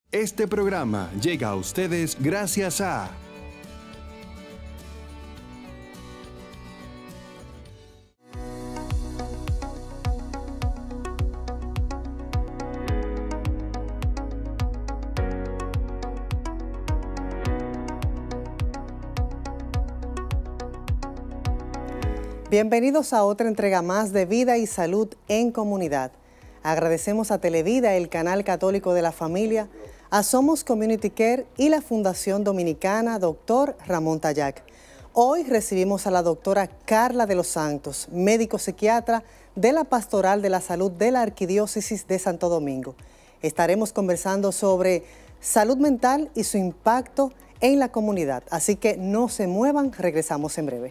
Este programa llega a ustedes gracias a... Bienvenidos a otra entrega más de Vida y Salud en Comunidad. Agradecemos a Televida, el canal católico de la familia, a Somos Community Care y la Fundación Dominicana Dr. Ramón Tayac. Hoy recibimos a la doctora Carla de los Santos, médico psiquiatra de la Pastoral de la Salud de la Arquidiócesis de Santo Domingo. Estaremos conversando sobre salud mental y su impacto en la comunidad. Así que no se muevan, regresamos en breve.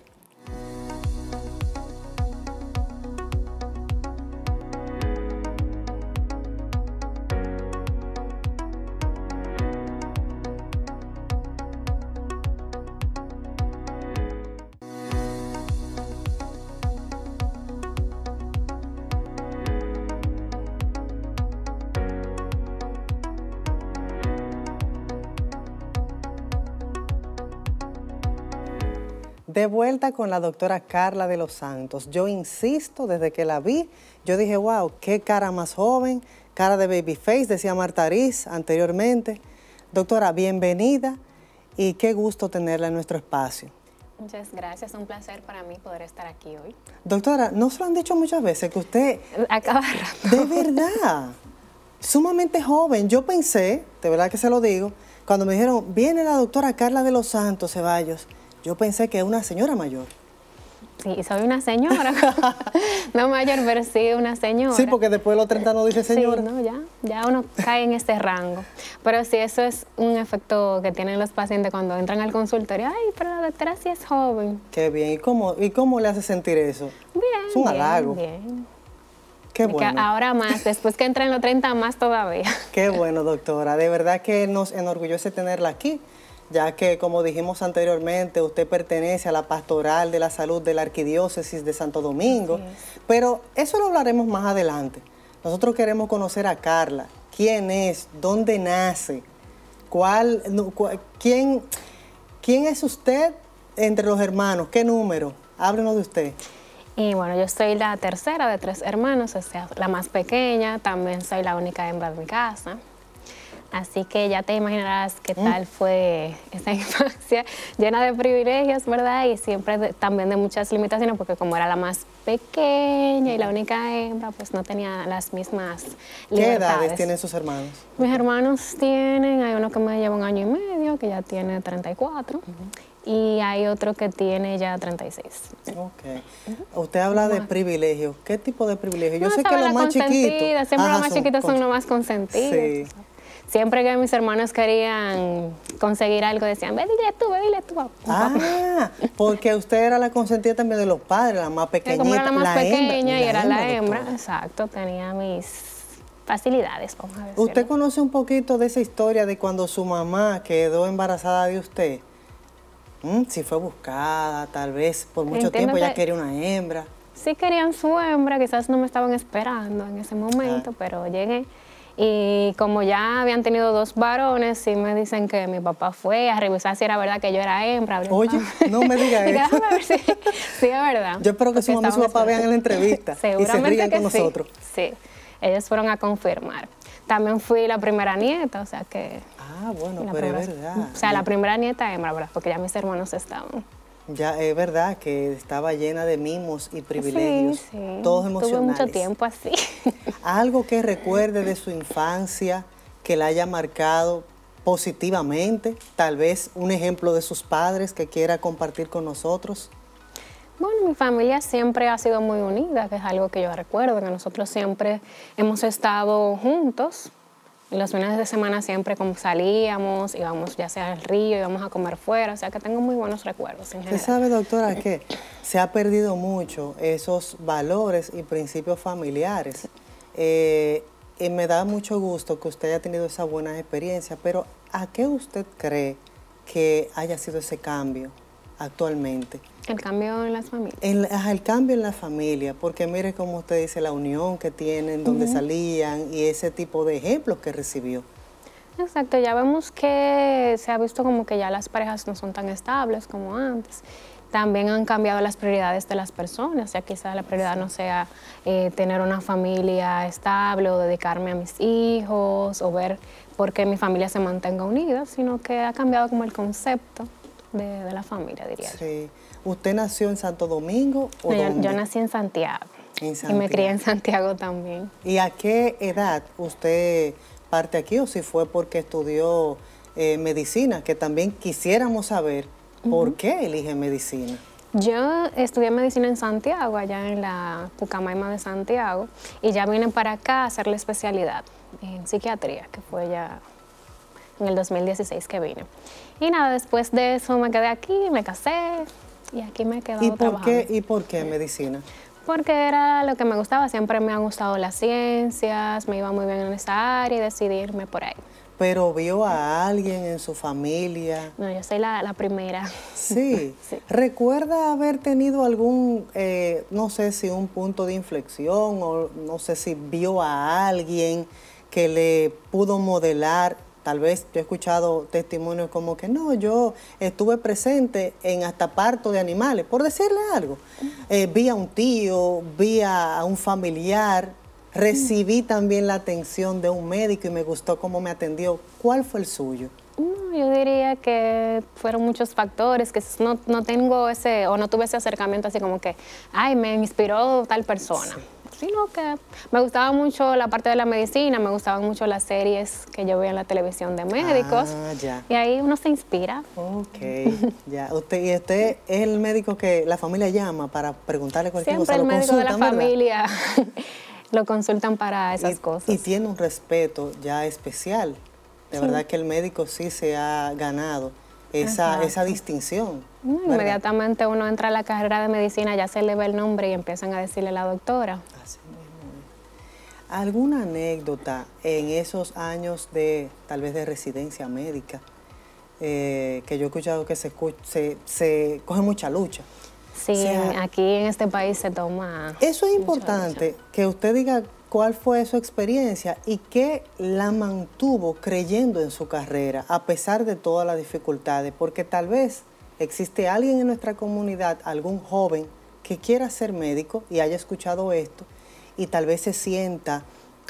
De vuelta con la doctora Carla de los Santos. Yo insisto, desde que la vi, yo dije, wow, qué cara más joven, cara de babyface, decía Marta Ariz anteriormente. Doctora, bienvenida y qué gusto tenerla en nuestro espacio. Muchas gracias, un placer para mí poder estar aquí hoy. Doctora, ¿no se lo han dicho muchas veces que usted... A cada rato. De verdad, sumamente joven. Yo pensé, de verdad que se lo digo, cuando me dijeron, viene la doctora Carla de los Santos Ceballos, yo pensé que es una señora mayor. Sí, soy una señora. No mayor, pero sí una señora. Sí, porque después de los 30 no dice señora. Sí, no, ya uno cae en este rango. Pero sí, eso es un efecto que tienen los pacientes cuando entran al consultorio. Ay, pero la doctora sí es joven. Qué bien. ¿Y cómo le hace sentir eso? Bien, es un halago. Bien. Qué bueno. Que ahora más, después que entran los 30 más todavía. Qué bueno, doctora. De verdad que nos enorgullece tenerla aquí, ya que, como dijimos anteriormente, usted pertenece a la Pastoral de la Salud de la Arquidiócesis de Santo Domingo, pero eso lo hablaremos más adelante. Nosotros queremos conocer a Carla, quién es, dónde nace, quién es usted entre los hermanos, qué número, háblenos de usted. Y bueno, yo soy la tercera de 3 hermanos, o sea, la más pequeña, también soy la única hembra de mi casa. Así que ya te imaginarás qué tal fue esa infancia llena de privilegios, ¿verdad? Y siempre también de muchas limitaciones, porque como era la más pequeña y la única hembra, pues no tenía las mismas libertades. ¿Qué edades tienen sus hermanos? Mis hermanos tienen, hay uno que me lleva 1 año y medio, que ya tiene 34, y hay otro que tiene ya 36. Ok. Usted habla de privilegios. ¿Qué tipo de privilegios? Yo sé que los más chiquitos... Siempre los más chiquitos son los más consentidos. Sí. Siempre que mis hermanos querían conseguir algo, decían, ve, dile tú, papá. Ah, porque usted era la consentida también de los padres, la más pequeñita. Como era la más pequeña y era la hembra, hembra, exacto, tenía mis facilidades, vamos a decirlo. ¿Usted conoce un poquito de esa historia de cuando su mamá quedó embarazada de usted? Si fue buscada, tal vez por mucho tiempo ya quería una hembra. Sí querían su hembra, quizás no me estaban esperando en ese momento, pero llegué. Y como ya habían tenido 2 varones, sí me dicen que mi papá fue a revisar si era verdad que yo era hembra. Oye, no me diga eso. Déjame ver si es verdad. Yo espero que su mamá y su papá vean en la entrevista y se rían con nosotros. Sí, ellos fueron a confirmar. También fui la primera nieta, o sea que... Ah, bueno, pero es verdad. O sea, la primera nieta hembra, ¿verdad? Porque ya mis hermanos estaban... Ya es verdad que estaba llena de mimos y privilegios, sí. todos emocionales. Tuve mucho tiempo así. Algo que recuerde de su infancia, que la haya marcado positivamente, tal vez un ejemplo de sus padres que quiera compartir con nosotros. Bueno, mi familia siempre ha sido muy unida, que es algo que yo recuerdo, que nosotros siempre hemos estado juntos. En los fines de semana siempre como salíamos, íbamos ya sea al río, íbamos a comer fuera, o sea que tengo muy buenos recuerdos en general. Usted sabe, doctora, que se ha perdido mucho esos valores y principios familiares. Y me da mucho gusto que usted haya tenido esa buena experiencia, pero ¿a qué usted cree que haya sido ese cambio actualmente? El cambio en las familias. El cambio en la familia, porque mire cómo usted dice la unión que tienen, donde salían y ese tipo de ejemplos que recibió. Exacto, ya vemos que se ha visto como que ya las parejas no son tan estables como antes. También han cambiado las prioridades de las personas, ya quizás la prioridad no sea tener una familia estable o dedicarme a mis hijos o ver por qué mi familia se mantenga unida, sino que ha cambiado como el concepto de la familia, diría yo. Sí. ¿Usted nació en Santo Domingo o No, dónde? yo nací en Santiago, En y Santiago. me crié en Santiago también. ¿Y a qué edad usted parte aquí o si fue porque estudió medicina? Que también quisiéramos saber por qué elige medicina. Yo estudié medicina en Santiago, allá en la Pucamaima de Santiago, y ya vine para acá a hacer la especialidad en psiquiatría, que fue ya en el 2016 que vine. Y nada, después de eso me quedé aquí, me casé y aquí me he quedado trabajando. ¿Y por qué medicina? Porque era lo que me gustaba, siempre me han gustado las ciencias, me iba muy bien en esa área y decidí irme por ahí. ¿Pero vio a alguien en su familia? No, yo soy la primera. Sí. Sí. ¿Recuerda haber tenido algún, no sé si un punto de inflexión o no sé si vio a alguien que le pudo modelar? Tal vez yo he escuchado testimonios como que no, yo estuve presente en hasta parto de animales, por decirle algo. Vi a un tío, vi a un familiar, recibí también la atención de un médico y me gustó cómo me atendió. ¿Cuál fue el suyo? No, yo diría que fueron muchos factores, que no tengo ese, o no tuve ese acercamiento así como que, ay, me inspiró tal persona. Sí. Sino que me gustaba mucho la parte de la medicina, me gustaban mucho las series que yo veía en la televisión de médicos. Ah, ya. Y ahí uno se inspira. Ok, ya. ¿Y usted es el médico que la familia llama para preguntarle cualquier cosa? Siempre el médico de la consultan, ¿verdad? familia lo consultan para esas cosas. Y tiene un respeto ya especial. De verdad que el médico sí se ha ganado esa distinción. Inmediatamente uno entra a la carrera de medicina, ya se le ve el nombre y empiezan a decirle la doctora. Así mismo es. ¿Alguna anécdota en esos años de, tal vez de residencia médica, que yo he escuchado que se coge mucha lucha? Sí, O sea, aquí en este país se toma. Eso es importante, que usted diga cuál fue su experiencia y qué la mantuvo creyendo en su carrera a pesar de todas las dificultades, porque tal vez existe alguien en nuestra comunidad, algún joven que quiera ser médico y haya escuchado esto y tal vez se sienta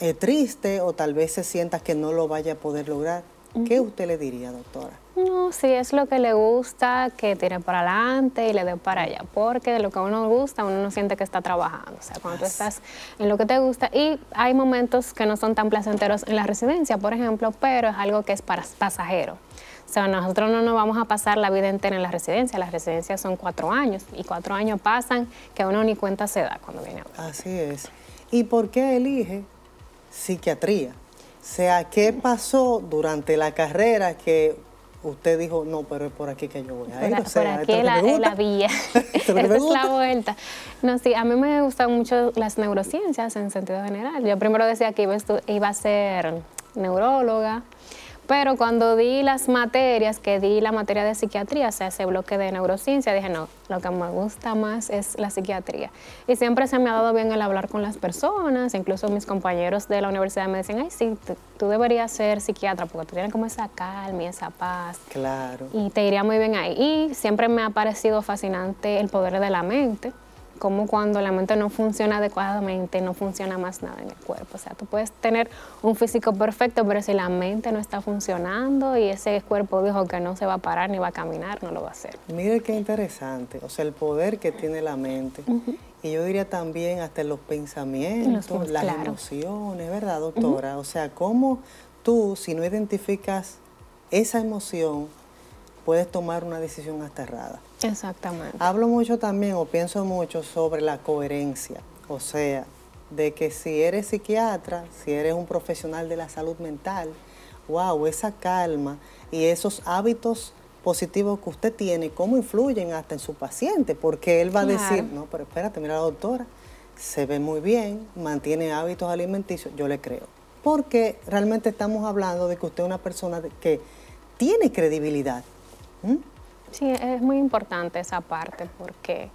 triste o tal vez se sienta que no lo vaya a poder lograr. ¿Qué usted le diría, doctora? No, si es lo que le gusta, que tire para adelante y le dé para allá, porque de lo que a uno le gusta, uno no siente que está trabajando. O sea, cuando tú estás en lo que te gusta, y hay momentos que no son tan placenteros en la residencia, por ejemplo, pero es algo que es para pasajero. O sea, nosotros no nos vamos a pasar la vida entera en la residencia. Las residencias son 4 años, y 4 años pasan que uno ni cuenta se da cuando viene a ver. Así es. ¿Y por qué elige psiquiatría? O sea, ¿qué pasó durante la carrera que usted dijo, no, pero es por aquí que yo voy a ir? O sea, por aquí es la vía, esa es la vuelta. No, sí, a mí me gustan mucho las neurociencias en sentido general. Yo primero decía que iba a ser neuróloga, pero cuando di las materias, que di la materia de psiquiatría, o sea, ese bloque de neurociencia, dije, no, lo que me gusta más es la psiquiatría. Y siempre se me ha dado bien el hablar con las personas, incluso mis compañeros de la universidad me decían, ay, sí, tú deberías ser psiquiatra porque tú tienes como esa calma y esa paz. Claro. Y te iría muy bien ahí. Y siempre me ha parecido fascinante el poder de la mente, como cuando la mente no funciona adecuadamente, no funciona más nada en el cuerpo. O sea, tú puedes tener un físico perfecto, pero si la mente no está funcionando y ese cuerpo dijo que no se va a parar ni va a caminar, no lo va a hacer. Mire qué interesante, o sea, el poder que tiene la mente. Y yo diría también hasta los pensamientos, las emociones, ¿verdad, doctora? O sea, cómo tú, si no identificas esa emoción, puedes tomar una decisión hasta errada. Exactamente. Hablo mucho también, o pienso mucho sobre la coherencia, o sea, de que si eres psiquiatra, si eres un profesional de la salud mental, wow, esa calma y esos hábitos positivos que usted tiene, cómo influyen hasta en su paciente, porque él va a decir, no, pero espérate, mira la doctora, se ve muy bien, mantiene hábitos alimenticios, yo le creo. Porque realmente estamos hablando de que usted es una persona que tiene credibilidad. Sí, es muy importante esa parte porque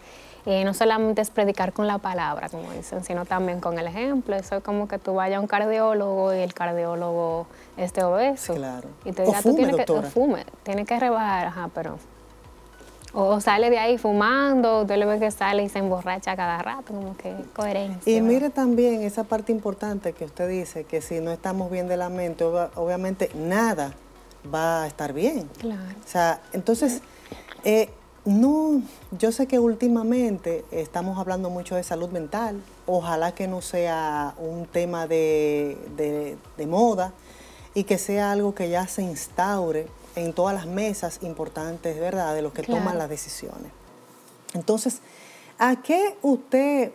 no solamente es predicar con la palabra, como dicen, sino también con el ejemplo. Eso es como que tú vayas a un cardiólogo y el cardiólogo esté obeso. Claro. Y te diga, O fume, tú tienes doctora. tienes que rebajar, ajá, pero... O sale de ahí fumando, usted le ve que sale y se emborracha cada rato, como que coherencia. Y ¿verdad? mire también esa parte importante que usted dice, que si no estamos bien de la mente, obviamente nada va a estar bien. Claro. O sea, entonces, no, yo sé que últimamente estamos hablando mucho de salud mental, ojalá que no sea un tema de moda y que sea algo que ya se instaure en todas las mesas importantes, ¿verdad?, de los que toman las decisiones. Entonces, qué usted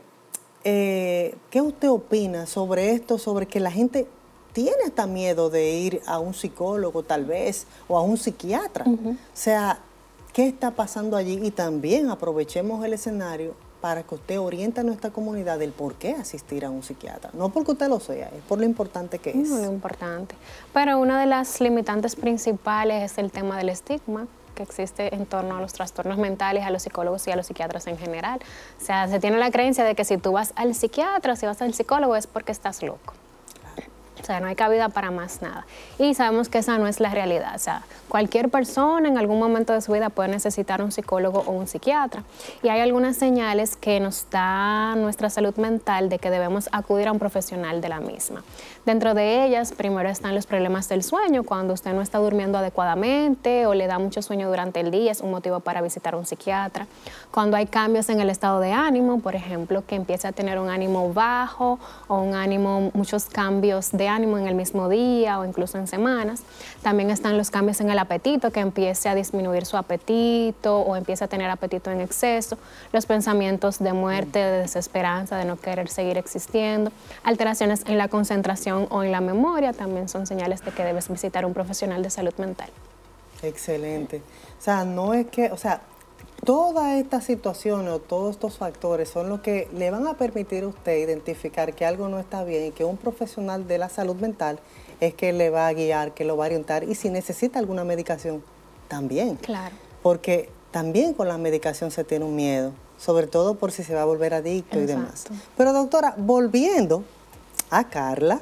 opina sobre esto, sobre que la gente tiene hasta miedo de ir a un psicólogo tal vez o a un psiquiatra? O sea, ¿qué está pasando allí? Y también aprovechemos el escenario para que usted oriente a nuestra comunidad del por qué asistir a un psiquiatra. No porque usted lo sea, es por lo importante que es. Muy importante. Pero una de las limitantes principales es el tema del estigma que existe en torno a los trastornos mentales, a los psicólogos y a los psiquiatras en general. O sea, se tiene la creencia de que si tú vas al psiquiatra, si vas al psicólogo es porque estás loco. O sea, no hay cabida para más nada. Y sabemos que esa no es la realidad. O sea, cualquier persona en algún momento de su vida puede necesitar un psicólogo o un psiquiatra. Y hay algunas señales que nos da nuestra salud mental de que debemos acudir a un profesional de la misma. Dentro de ellas, primero están los problemas del sueño. Cuando usted no está durmiendo adecuadamente o le da mucho sueño durante el día, es un motivo para visitar a un psiquiatra. Cuando hay cambios en el estado de ánimo, por ejemplo, que empiece a tener un ánimo bajo o muchos cambios de ánimo en el mismo día o incluso en semanas. También están los cambios en el apetito, que empiece a disminuir su apetito o empiece a tener apetito en exceso. Los pensamientos de muerte, de desesperanza, de no querer seguir existiendo. Alteraciones en la concentración o en la memoria también son señales de que debes visitar a un profesional de salud mental. Excelente. O sea, no es que, o sea, todas estas situaciones o todos estos factores son los que le van a permitir a usted identificar que algo no está bien y que un profesional de la salud mental es que le va a guiar, que lo va a orientar y si necesita alguna medicación, también. Claro. Porque también con la medicación se tiene un miedo, sobre todo por si se va a volver adicto. Exacto. Y demás. Pero doctora, volviendo a Carla,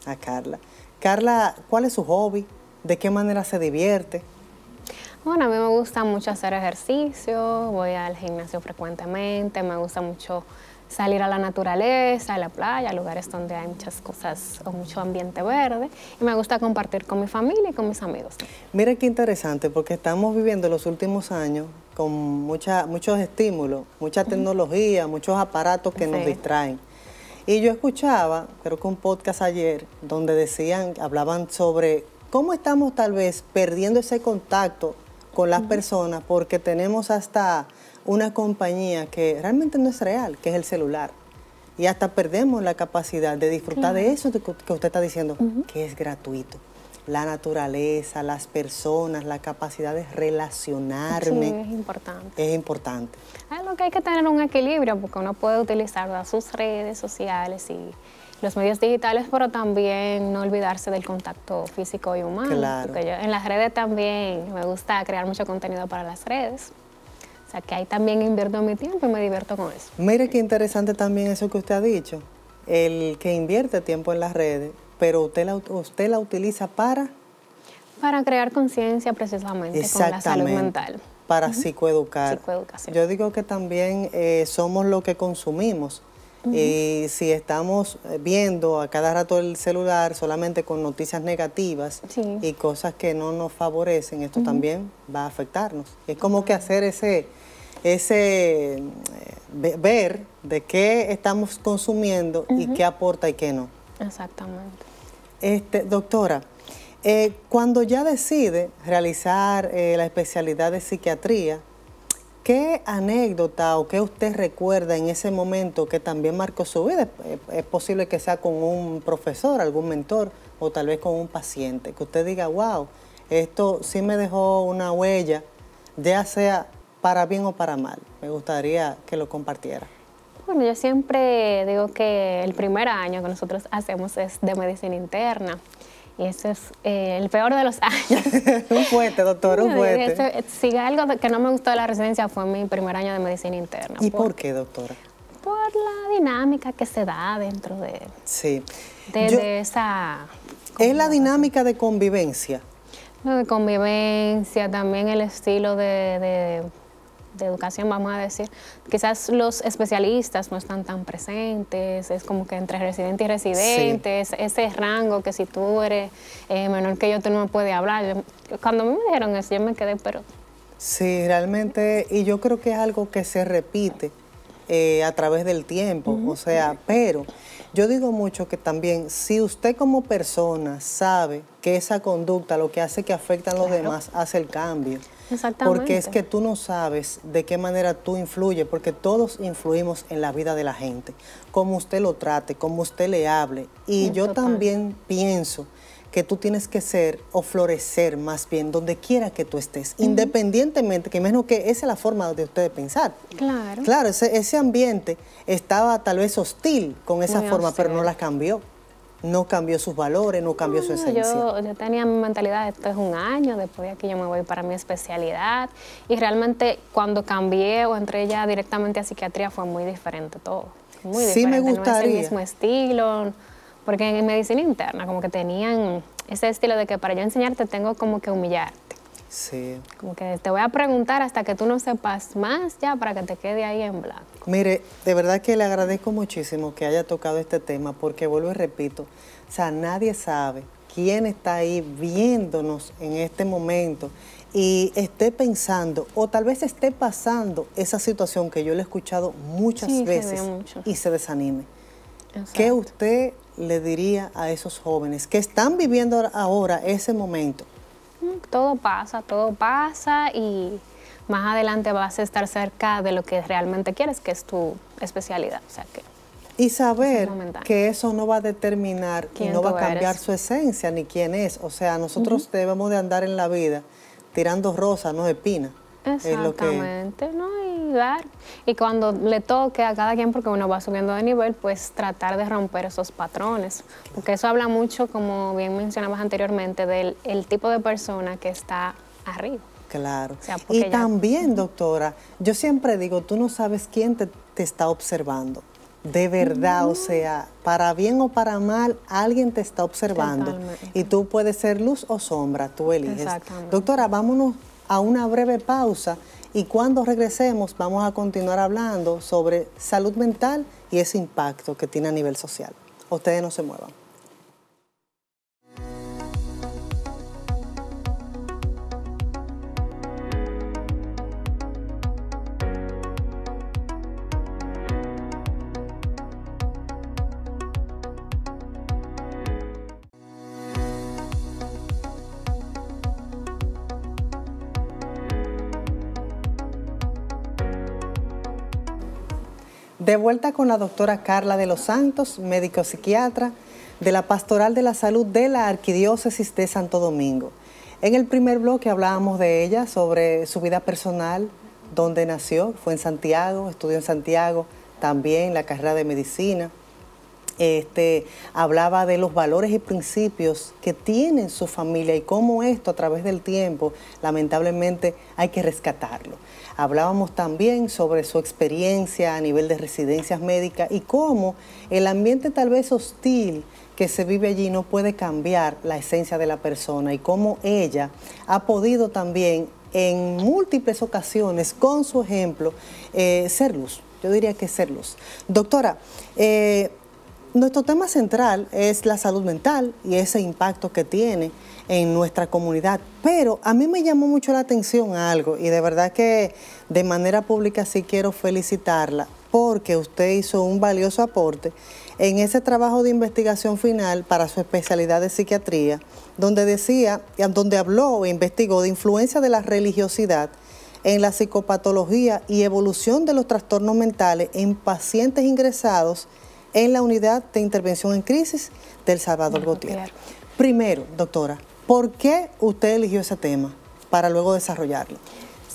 ¿cuál es su hobby? ¿De qué manera se divierte? Bueno, a mí me gusta mucho hacer ejercicio, voy al gimnasio frecuentemente, me gusta mucho salir a la naturaleza, a la playa, a lugares donde hay muchas cosas o mucho ambiente verde. Y me gusta compartir con mi familia y con mis amigos. Mire qué interesante, porque estamos viviendo los últimos años con muchos estímulos, mucha tecnología, muchos aparatos que nos distraen. Y yo escuchaba, creo que un podcast ayer, donde hablaban sobre cómo estamos tal vez perdiendo ese contacto con las personas porque tenemos hasta una compañía que realmente no es real, que es el celular. Y hasta perdemos la capacidad de disfrutar de eso que usted está diciendo, que es gratuito. La naturaleza, las personas, la capacidad de relacionarme. Sí, es importante. Es importante. Es lo que hay que tener un equilibrio, porque uno puede utilizar sus redes sociales y los medios digitales, pero también no olvidarse del contacto físico y humano. Claro. Porque yo en las redes también me gusta crear mucho contenido para las redes. O sea, que ahí también invierto mi tiempo y me divierto con eso. Mire qué interesante también eso que usted ha dicho, el que invierte tiempo en las redes, pero usted la utiliza para crear conciencia precisamente con la salud mental. Para psicoeducar. Psicoeducación. Yo digo que también somos lo que consumimos. Y si estamos viendo a cada rato el celular solamente con noticias negativas y cosas que no nos favorecen, esto también va a afectarnos. Es como que hacer ver de qué estamos consumiendo y qué aporta y qué no. Exactamente. Doctora, cuando ya decide realizar la especialidad de psiquiatría, ¿qué anécdota o qué usted recuerda en ese momento que también marcó su vida? Es posible que sea con un profesor, algún mentor o tal vez con un paciente, que usted diga, wow, esto sí me dejó una huella, ya sea para bien o para mal. Me gustaría que lo compartiera. Bueno, yo siempre digo que el primer año que nosotros hacemos es de medicina interna Y ese es el peor de los años. Un fuerte, doctora, un fuerte. Sí, algo que no me gustó de la residencia fue mi primer año de medicina interna. ¿Y por qué, doctora? Por la dinámica que se da dentro de, sí. de esa... ¿Es la dinámica de convivencia? Lo de convivencia, también el estilo de educación, vamos a decir. Quizás los especialistas no están tan presentes, es como que entre residente y residente, sí. Ese rango que si tú eres menor que yo, tú no me puedes hablar. Cuando a mí me dijeron eso, yo me quedé, pero... Sí, realmente, y yo creo que es algo que se repite a través del tiempo, o sea, pero yo digo mucho que también, si usted como persona sabe que esa conducta lo que hace que afecta a los demás, hace el cambio. Exactamente. Porque es que tú no sabes de qué manera tú influyes, porque todos influimos en la vida de la gente, cómo usted lo trate, cómo usted le hable. Y yo también pienso que tú tienes que ser o florecer más bien donde quiera que tú estés, independientemente, que menos que esa es la forma de ustedes pensar. Claro. Claro, ese ambiente estaba tal vez hostil con esa forma, pero no la cambió. No cambió sus valores, no cambió su esencia. Yo tenía mi mentalidad, esto es un año, después de aquí yo me voy para mi especialidad. Y realmente cuando cambié o entré ya directamente a psiquiatría fue muy diferente todo. Muy diferente. Sí me gustaría. No es el mismo estilo, porque en medicina interna como que tenían ese estilo de que para yo enseñarte tengo como que humillarte. Sí. Como que te voy a preguntar hasta que tú no sepas más ya para que te quede ahí en blanco. Mire, de verdad que le agradezco muchísimo que haya tocado este tema porque vuelvo y repito, o sea, nadie sabe quién está ahí viéndonos en este momento y esté pensando o tal vez esté pasando esa situación que yo le he escuchado muchas veces y se desanime. Exacto. ¿Qué usted le diría a esos jóvenes que están viviendo ahora ese momento? Todo pasa y más adelante vas a estar cerca de lo que realmente quieres, que es tu especialidad. O sea, que y saber que eso no va a determinar y no va a cambiar su esencia ni quién es. O sea, nosotros debemos de andar en la vida tirando rosas, no espinas. Exactamente, ¿no? Y dar. Y cuando le toque a cada quien, porque uno va subiendo de nivel, pues tratar de romper esos patrones. Porque eso habla mucho, como bien mencionabas anteriormente, del tipo de persona que está arriba. Claro. O sea, y también, doctora, yo siempre digo, tú no sabes quién te está observando. De verdad, o sea, para bien o para mal, alguien te está observando. Totalmente. Y tú puedes ser luz o sombra, tú eliges. Doctora, vámonos a una breve pausa y cuando regresemos vamos a continuar hablando sobre salud mental y ese impacto que tiene a nivel social. Ustedes no se muevan. De vuelta con la doctora Carla de los Santos, médico psiquiatra de la Pastoral de la Salud de la Arquidiócesis de Santo Domingo. En el primer bloque hablábamos de ella, sobre su vida personal, dónde nació, fue en Santiago, estudió en Santiago, también la carrera de medicina. Hablaba de los valores y principios que tiene su familia y cómo esto a través del tiempo, lamentablemente, hay que rescatarlo. Hablábamos también sobre su experiencia a nivel de residencias médicas y cómo el ambiente tal vez hostil que se vive allí no puede cambiar la esencia de la persona y cómo ella ha podido también en múltiples ocasiones, con su ejemplo, ser luz. Yo diría que ser luz. Doctora, nuestro tema central es la salud mental y ese impacto que tiene en nuestra comunidad, pero a mí me llamó mucho la atención algo y de verdad que de manera pública sí quiero felicitarla porque usted hizo un valioso aporte en ese trabajo de investigación final para su especialidad de psiquiatría, donde habló e investigó de influencia de la religiosidad en la psicopatología y evolución de los trastornos mentales en pacientes ingresados en la unidad de intervención en crisis del Salvador Gutiérrez. Primero, doctora, ¿por qué usted eligió ese tema para luego desarrollarlo?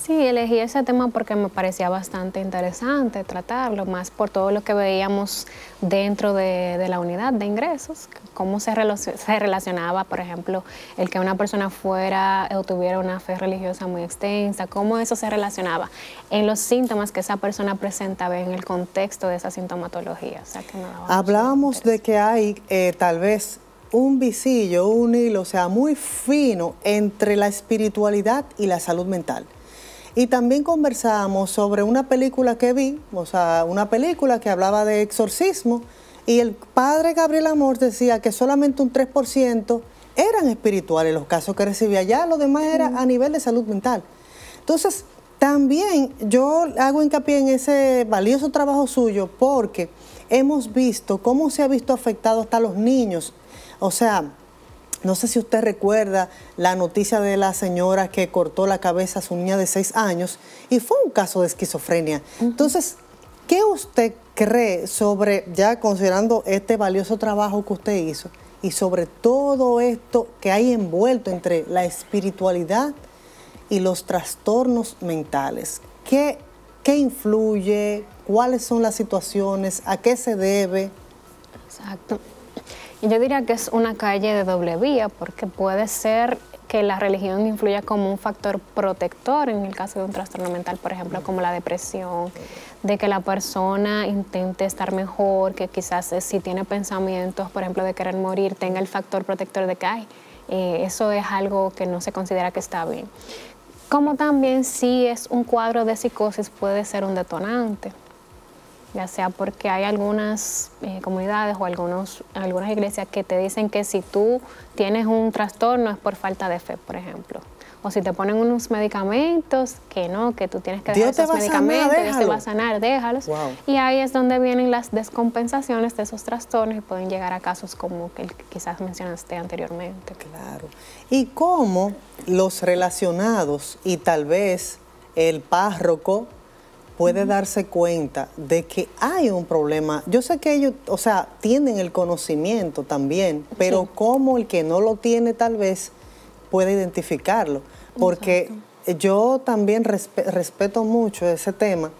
Sí, elegí ese tema porque me parecía bastante interesante tratarlo, más por todo lo que veíamos dentro de la unidad de ingresos, cómo se relacionaba, por ejemplo, el que una persona fuera o tuviera una fe religiosa muy extensa, cómo eso se relacionaba en los síntomas que esa persona presentaba en el contexto de esa sintomatología. O sea, que hablábamos de que hay tal vez un visillo, un hilo, o sea, muy fino entre la espiritualidad y la salud mental. Y también conversábamos sobre una película que vi, o sea, una película que hablaba de exorcismo, y el padre Gabriel Amor decía que solamente un 3% eran espirituales los casos que recibía, ya lo demás era a nivel de salud mental. Entonces, también yo hago hincapié en ese valioso trabajo suyo porque hemos visto cómo se ha visto afectado hasta los niños. O sea, no sé si usted recuerda la noticia de la señora que cortó la cabeza a su niña de 6 años y fue un caso de esquizofrenia. Entonces, ¿qué usted cree sobre, ya considerando este valioso trabajo que usted hizo y sobre todo esto que hay envuelto entre la espiritualidad y los trastornos mentales? ¿Qué influye? ¿Cuáles son las situaciones? ¿A qué se debe? Exacto. Yo diría que es una calle de doble vía, porque puede ser que la religión influya como un factor protector en el caso de un trastorno mental, por ejemplo, como la depresión, de que la persona intente estar mejor, que quizás si tiene pensamientos, por ejemplo, de querer morir, tenga el factor protector de que eso es algo que no se considera que está bien. Como también si es un cuadro de psicosis puede ser un detonante, ya sea porque hay algunas comunidades o algunas iglesias que te dicen que si tú tienes un trastorno es por falta de fe, por ejemplo. O si te ponen unos medicamentos, que no, que tú tienes que dejar esos medicamentos, Dios te va a sanar, déjalos. Wow. Y ahí es donde vienen las descompensaciones de esos trastornos y pueden llegar a casos como que quizás mencionaste anteriormente. Claro. ¿Y cómo los relacionados y tal vez el párroco puede darse cuenta de que hay un problema? Yo sé que ellos, o sea, tienen el conocimiento también, pero sí, cómo el que no lo tiene tal vez puede identificarlo. Porque exacto, yo también respeto mucho ese tema,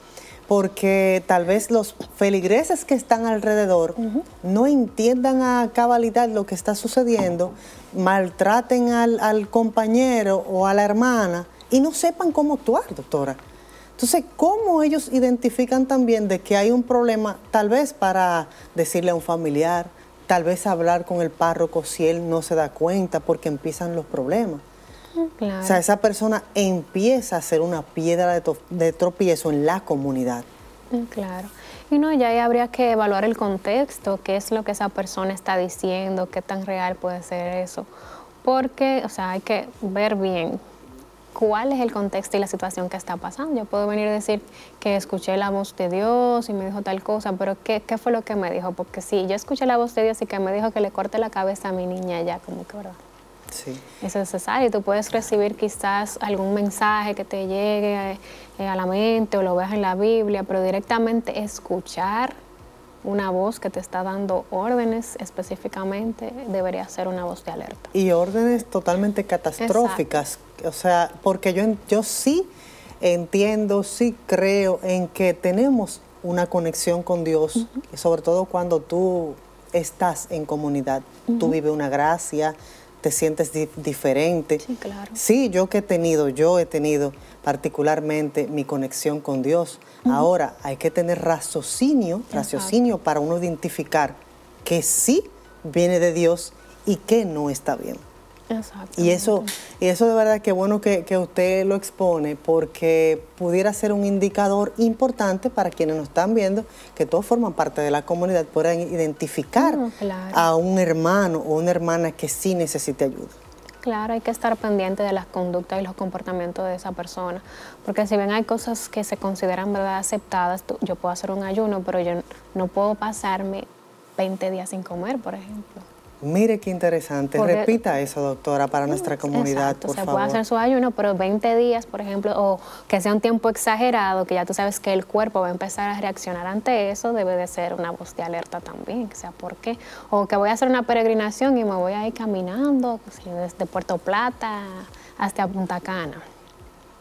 porque tal vez los feligreses que están alrededor no entiendan a cabalidad lo que está sucediendo, maltraten al compañero o a la hermana y no sepan cómo actuar, doctora. Entonces, ¿cómo ellos identifican también de que hay un problema, tal vez para decirle a un familiar, tal vez hablar con el párroco si él no se da cuenta porque empiezan los problemas? Claro. O sea, esa persona empieza a ser una piedra de tropiezo en la comunidad. Claro. Y no, ya ahí habría que evaluar el contexto, qué es lo que esa persona está diciendo, qué tan real puede ser eso. Porque, o sea, hay que ver bien cuál es el contexto y la situación que está pasando. Yo puedo venir a decir que escuché la voz de Dios y me dijo tal cosa, pero ¿qué fue lo que me dijo? Porque si yo escuché la voz de Dios y que me dijo que le corte la cabeza a mi niña, ya como que, ¿verdad? Sí. Es necesario. Tú puedes recibir quizás algún mensaje que te llegue a la mente o lo veas en la Biblia, pero directamente escuchar una voz que te está dando órdenes específicamente debería ser una voz de alerta. Y órdenes totalmente catastróficas. Exacto. O sea, porque yo sí entiendo, sí creo en que tenemos una conexión con Dios, y sobre todo cuando tú estás en comunidad, tú vives una gracia, te sientes diferente. Sí, claro. Sí, yo he tenido particularmente mi conexión con Dios. Ahora, hay que tener raciocinio para uno identificar que sí viene de Dios y que no está bien. Exacto. Y eso de verdad que bueno que usted lo expone, porque pudiera ser un indicador importante para quienes nos están viendo, que todos forman parte de la comunidad, puedan identificar a un hermano o una hermana que sí necesite ayuda. Claro, hay que estar pendiente de las conductas y los comportamientos de esa persona, porque si bien hay cosas que se consideran verdad aceptadas, yo puedo hacer un ayuno, pero yo no puedo pasarme 20 días sin comer, por ejemplo. Mire qué interesante. Porque, repita eso, doctora, para nuestra comunidad, exacto, por favor. Se puede hacer su ayuno, pero 20 días, por ejemplo, o que sea un tiempo exagerado, que ya tú sabes que el cuerpo va a empezar a reaccionar ante eso, debe de ser una voz de alerta también, que sea por qué. O que voy a hacer una peregrinación y me voy a ir caminando desde Puerto Plata hasta Punta Cana.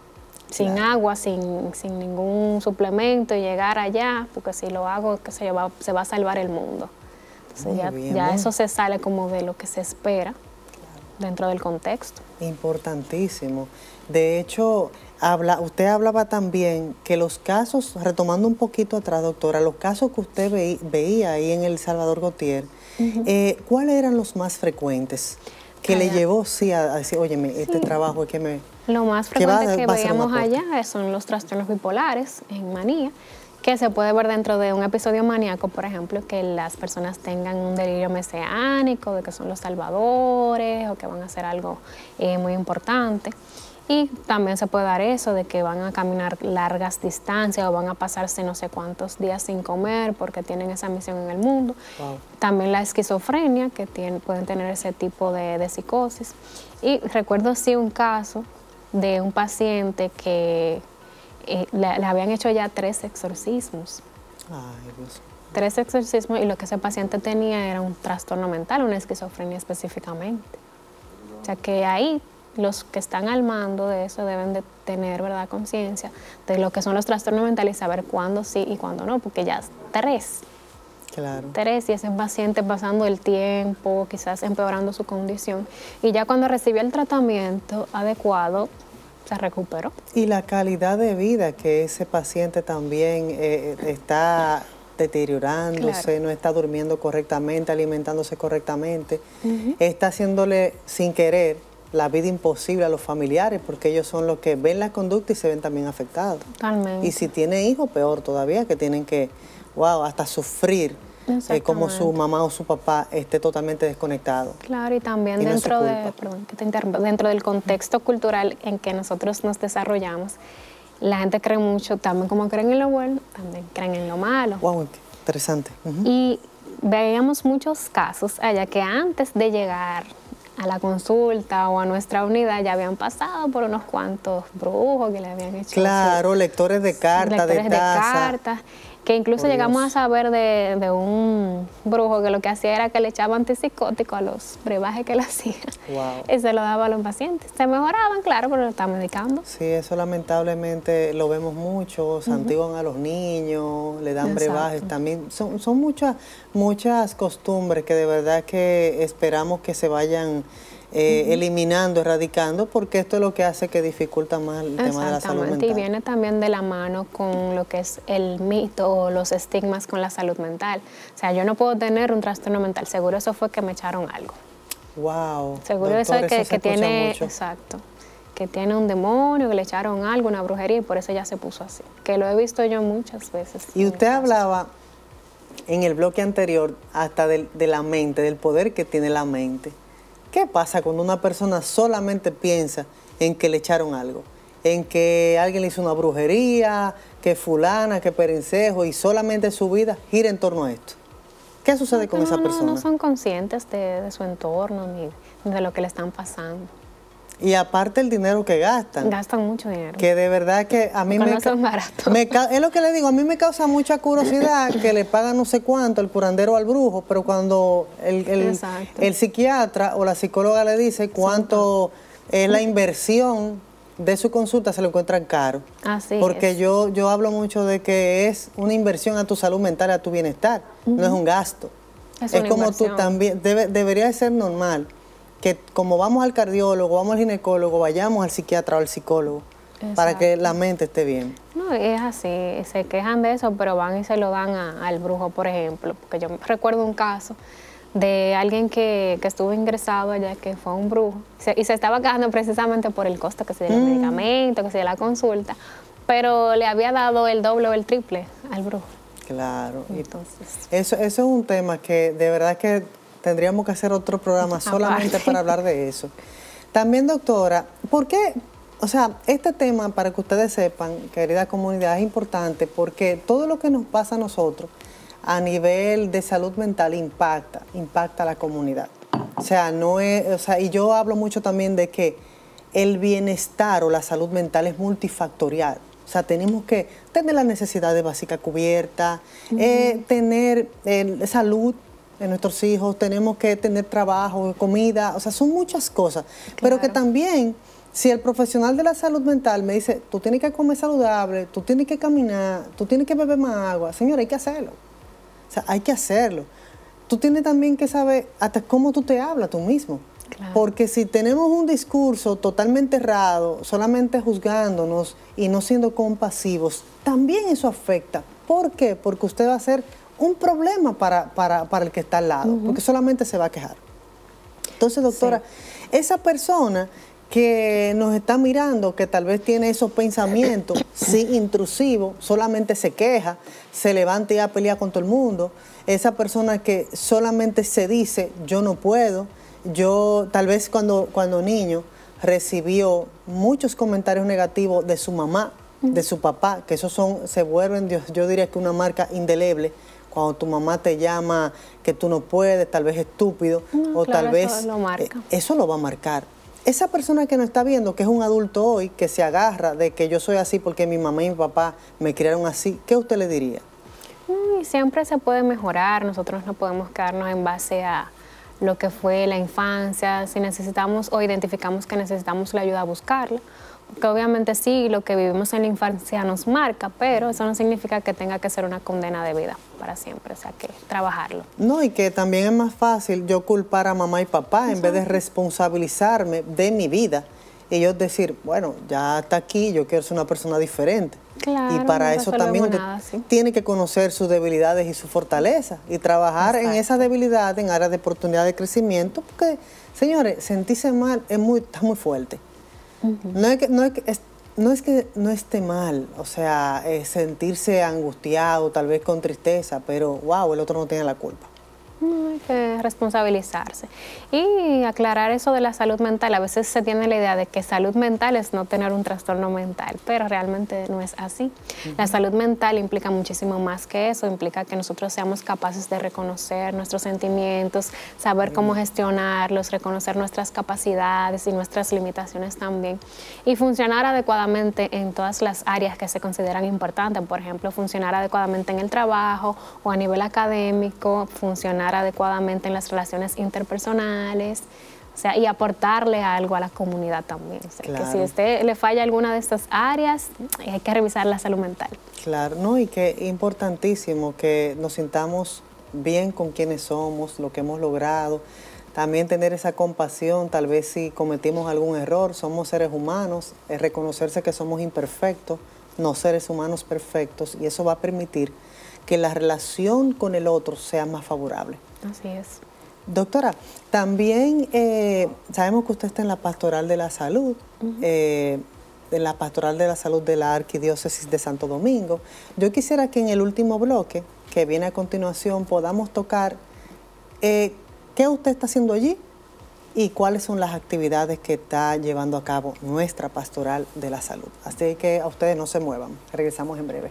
sin agua, sin ningún suplemento y llegar allá, porque si lo hago, que se va a salvar el mundo. Entonces ya eso se sale como de lo que se espera dentro del contexto. Importantísimo. De hecho, usted hablaba también que los casos, retomando un poquito atrás, doctora, los casos que usted veía ahí en El Salvador Gautier, ¿cuáles eran los más frecuentes que le llevó a decir, oye, este trabajo es que me... Lo más frecuente que veíamos allá son los trastornos bipolares en manía, que se puede ver dentro de un episodio maníaco, por ejemplo, que las personas tengan un delirio mesiánico, de que son los salvadores o que van a hacer algo muy importante. Y también se puede dar eso de que van a caminar largas distancias o van a pasarse no sé cuántos días sin comer porque tienen esa misión en el mundo. Wow. También la esquizofrenia, que pueden tener ese tipo de psicosis. Y recuerdo sí un caso de un paciente que le habían hecho ya 3 exorcismos. Ay, Dios. 3 exorcismos, y lo que ese paciente tenía era un trastorno mental, una esquizofrenia específicamente. O sea que ahí los que están al mando de eso deben de tener, ¿verdad?, conciencia de lo que son los trastornos mentales y saber cuándo sí y cuándo no, porque ya 3. Claro. 3, y ese paciente pasando el tiempo, quizás empeorando su condición, y ya cuando recibió el tratamiento adecuado, se recuperó. Y la calidad de vida que ese paciente también está deteriorándose, claro, no está durmiendo correctamente, alimentándose correctamente, está haciéndole sin querer la vida imposible a los familiares, porque ellos son los que ven la conducta y se ven también afectados. Totalmente. Y si tiene hijos, peor todavía, que tienen que, hasta sufrir como su mamá o su papá esté totalmente desconectado. Claro, y también dentro del contexto cultural en que nosotros nos desarrollamos, la gente cree mucho, también como creen en lo bueno, también creen en lo malo. Wow, interesante. Y veíamos muchos casos allá que antes de llegar a la consulta o a nuestra unidad ya habían pasado por unos cuantos brujos que le habían hecho. Claro, lectores de cartas, de cartas. Que incluso llegamos a saber de un brujo que lo que hacía era que le echaba antipsicótico a los brebajes que le hacía. Wow. Y se lo daba a los pacientes. Se mejoraban, claro, pero lo estaban medicando. Sí, eso lamentablemente lo vemos mucho. Santiguan a los niños, le dan brebajes también. Son muchas costumbres que de verdad que esperamos que se vayan eliminando, erradicando, porque esto es lo que hace que dificulta más el tema de la salud mental. Y viene también de la mano con lo que es el mito o los estigmas con la salud mental. O sea, yo no puedo tener un trastorno mental, seguro eso fue que me echaron algo. Wow. Seguro Doctor, eso que tiene, exacto, que tiene un demonio, que le echaron algo, una brujería, y por eso ya se puso así. Que lo he visto yo muchas veces. Y usted hablaba en el bloque anterior hasta de la mente, del poder que tiene la mente. ¿Qué pasa cuando una persona solamente piensa en que le echaron algo? En que alguien le hizo una brujería, que fulana, que perencejo, y solamente su vida gira en torno a esto. ¿Qué sucede con esa persona? No son conscientes de su entorno ni de lo que le están pasando. Y aparte el dinero que gastan. Gastan mucho dinero. Que de verdad que a mí no son baratos. Es lo que le digo, a mí me causa mucha curiosidad que le pagan no sé cuánto el curandero al brujo, pero cuando el psiquiatra o la psicóloga le dice cuánto es la inversión de su consulta, se lo encuentran caro. Así porque yo hablo mucho de que es una inversión a tu salud mental, a tu bienestar, no es un gasto. Es como inversión. Tú también, debería de ser normal que como vamos al cardiólogo, vamos al ginecólogo, vayamos al psiquiatra o al psicólogo. Exacto. Para que la mente esté bien. No, es así, se quejan de eso, pero van y se lo dan al brujo, por ejemplo. Porque yo recuerdo un caso de alguien que estuvo ingresado allá, que fue un brujo, y se estaba quejando precisamente por el costo que se dio el medicamento, que se dio la consulta, pero le había dado el doble o el triple al brujo. Claro. Entonces, eso es un tema que de verdad que tendríamos que hacer otro programa solamente para hablar de eso. También, doctora, ¿por qué? O sea, este tema, para que ustedes sepan, querida comunidad, es importante porque todo lo que nos pasa a nosotros a nivel de salud mental impacta a la comunidad. O sea, y yo hablo mucho también de que el bienestar o la salud mental es multifactorial. O sea, tenemos que tener las necesidades básicas cubiertas, tener salud en nuestros hijos, tenemos que tener trabajo, comida, o sea, son muchas cosas, claro, pero que también Si el profesional de la salud mental me dice, tú tienes que comer saludable, tú tienes que caminar, tú tienes que beber más agua, señora, hay que hacerlo. O sea, hay que hacerlo. Tú tienes también que saber hasta cómo tú te hablas tú mismo. Claro. Porque si tenemos un discurso totalmente errado, solamente juzgándonos y no siendo compasivos, también eso afecta. ¿Por qué? Porque usted va a ser un problema para el que está al lado, porque solamente se va a quejar. Entonces, doctora, esa persona que nos está mirando, que tal vez tiene esos pensamientos, sí, intrusivos, solamente se queja, se levanta y a pelear con todo el mundo, esa persona que solamente se dice, yo no puedo, yo tal vez cuando niño recibió muchos comentarios negativos de su mamá, de su papá, que esos se vuelven, yo diría que una marca indeleble. Cuando tu mamá te llama que tú no puedes, tal vez estúpido, o claro, tal vez eso lo va a marcar. Esa persona que nos está viendo, que es un adulto hoy, que se agarra de que yo soy así porque mi mamá y mi papá me criaron así, ¿qué usted le diría? Siempre se puede mejorar, nosotros no podemos quedarnos en base a lo que fue la infancia, si necesitamos o identificamos que necesitamos la ayuda a buscarla, porque obviamente sí, lo que vivimos en la infancia nos marca, pero eso no significa que tenga que ser una condena de vida para siempre, o sea, que trabajarlo. No, y que también es más fácil yo culpar a mamá y papá en vez de responsabilizarme de mi vida y ellos decir, bueno, ya está aquí, yo quiero ser una persona diferente. Claro, y para eso también usted tiene que conocer sus debilidades y sus fortalezas y trabajar en esa debilidad, en áreas de oportunidad de crecimiento, porque, señores, sentirse mal está muy fuerte. No es que no esté mal, o sea, sentirse angustiado, tal vez con tristeza, pero wow, el otro no tiene la culpa. Hay que responsabilizarse y aclarar eso de la salud mental. A veces se tiene la idea de que salud mental es no tener un trastorno mental, pero realmente no es así. La salud mental implica muchísimo más que eso, implica que nosotros seamos capaces de reconocer nuestros sentimientos, saber cómo gestionarlos, reconocer nuestras capacidades y nuestras limitaciones también y funcionar adecuadamente en todas las áreas que se consideran importantes. Por ejemplo, funcionar adecuadamente en el trabajo o a nivel académico, funcionar adecuadamente en las relaciones interpersonales, o sea, y aportarle algo a la comunidad también. O sea, claro, que si a usted le falla alguna de estas áreas, hay que revisar la salud mental. Claro, no, y que es importantísimo que nos sintamos bien con quienes somos, lo que hemos logrado, también tener esa compasión, tal vez si cometimos algún error, somos seres humanos, es reconocerse que somos imperfectos, no seres humanos perfectos, y eso va a permitir que la relación con el otro sea más favorable. Así es. Doctora, también sabemos que usted está en la Pastoral de la Salud, en la Pastoral de la Salud de la Arquidiócesis de Santo Domingo. Yo quisiera que en el último bloque, que viene a continuación, podamos tocar qué usted está haciendo allí y cuáles son las actividades que está llevando a cabo nuestra Pastoral de la Salud. Así que a ustedes no se muevan. Regresamos en breve.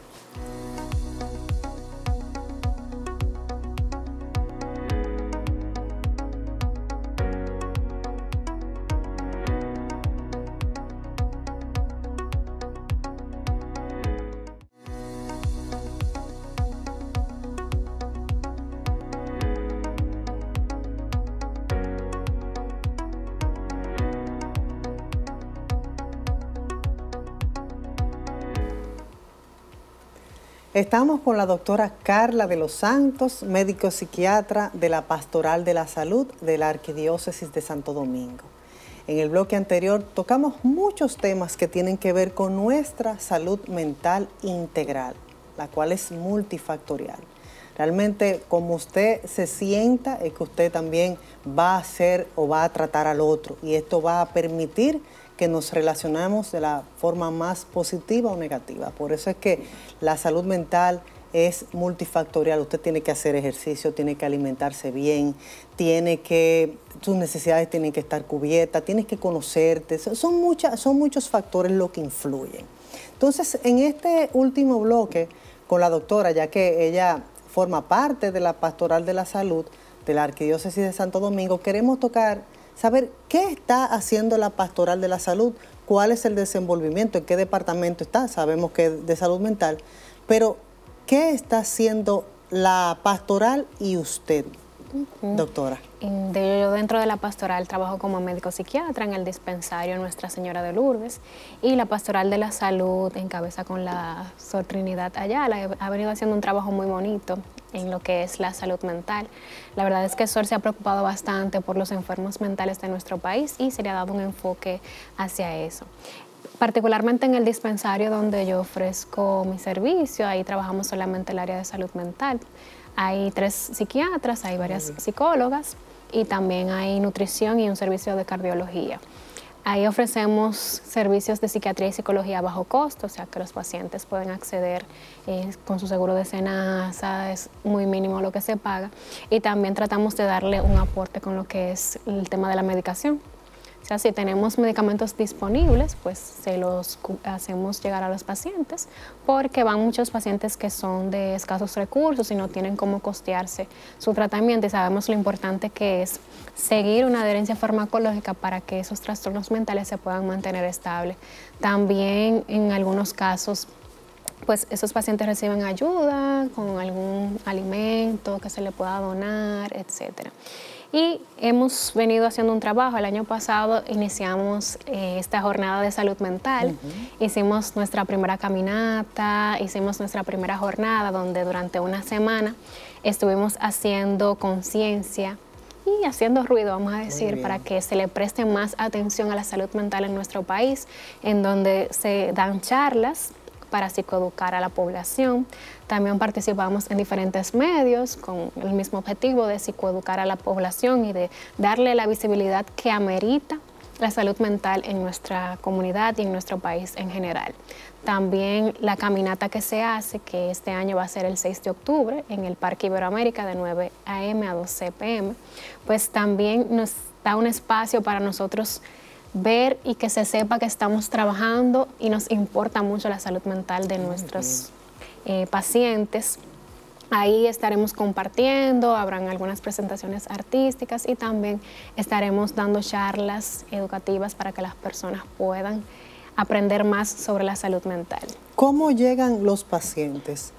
Estamos con la doctora Carla de los Santos, médico psiquiatra de la Pastoral de la Salud de la Arquidiócesis de Santo Domingo. En el bloque anterior tocamos muchos temas que tienen que ver con nuestra salud mental integral, la cual es multifactorial. Realmente, como usted se sienta, es que usted también va a hacer o va a tratar al otro, y esto va a permitir que nos relacionemos de la forma más positiva o negativa. Por eso es que la salud mental es multifactorial. Usted tiene que hacer ejercicio, tiene que alimentarse bien, sus necesidades tienen que estar cubiertas, tienes que conocerte. Son muchos factores los que influyen. Entonces, en este último bloque con la doctora, ya que ella forma parte de la Pastoral de la Salud de la Arquidiócesis de Santo Domingo, queremos saber qué está haciendo la Pastoral de la Salud, cuál es el desenvolvimiento, en qué departamento está, sabemos que es de salud mental, pero ¿qué está haciendo la pastoral y usted doctora? Yo dentro de la pastoral trabajo como médico psiquiatra en el dispensario Nuestra Señora de Lourdes, y la pastoral de la salud en cabeza con la Sor Trinidad Ayala. Ha venido haciendo un trabajo muy bonito en lo que es la salud mental. La verdad es que Sor se ha preocupado bastante por los enfermos mentales de nuestro país y se le ha dado un enfoque hacia eso. Particularmente en el dispensario donde yo ofrezco mi servicio, ahí trabajamos solamente el área de salud mental. Hay 3 psiquiatras, hay varias psicólogas y también hay nutrición y un servicio de cardiología. Ahí ofrecemos servicios de psiquiatría y psicología a bajo costo, o sea que los pacientes pueden acceder con su seguro de SENASA, es muy mínimo lo que se paga. Y también tratamos de darle un aporte con lo que es el tema de la medicación. O sea, si tenemos medicamentos disponibles, pues se los hacemos llegar a los pacientes, porque van muchos pacientes que son de escasos recursos y no tienen cómo costearse su tratamiento, y sabemos lo importante que es seguir una adherencia farmacológica para que esos trastornos mentales se puedan mantener estables. También en algunos casos, pues esos pacientes reciben ayuda con algún alimento que se le pueda donar, etcétera. Y hemos venido haciendo un trabajo. El año pasado iniciamos esta jornada de salud mental. Hicimos nuestra primera caminata, hicimos nuestra primera jornada donde durante una semana estuvimos haciendo conciencia y haciendo ruido, vamos a decir, para que se le preste más atención a la salud mental en nuestro país, en donde se dan charlas para psicoeducar a la población. También participamos en diferentes medios con el mismo objetivo de psicoeducar a la población y de darle la visibilidad que amerita la salud mental en nuestra comunidad y en nuestro país en general. También la caminata que se hace, que este año va a ser el 6 de octubre en el Parque Iberoamérica de 9 a.m. a 12 p.m., pues también nos da un espacio para nosotros ver y que se sepa que estamos trabajando y nos importa mucho la salud mental de nuestros pacientes. Ahí estaremos compartiendo, habrán algunas presentaciones artísticas y también estaremos dando charlas educativas para que las personas puedan aprender más sobre la salud mental. ¿Cómo llegan los pacientes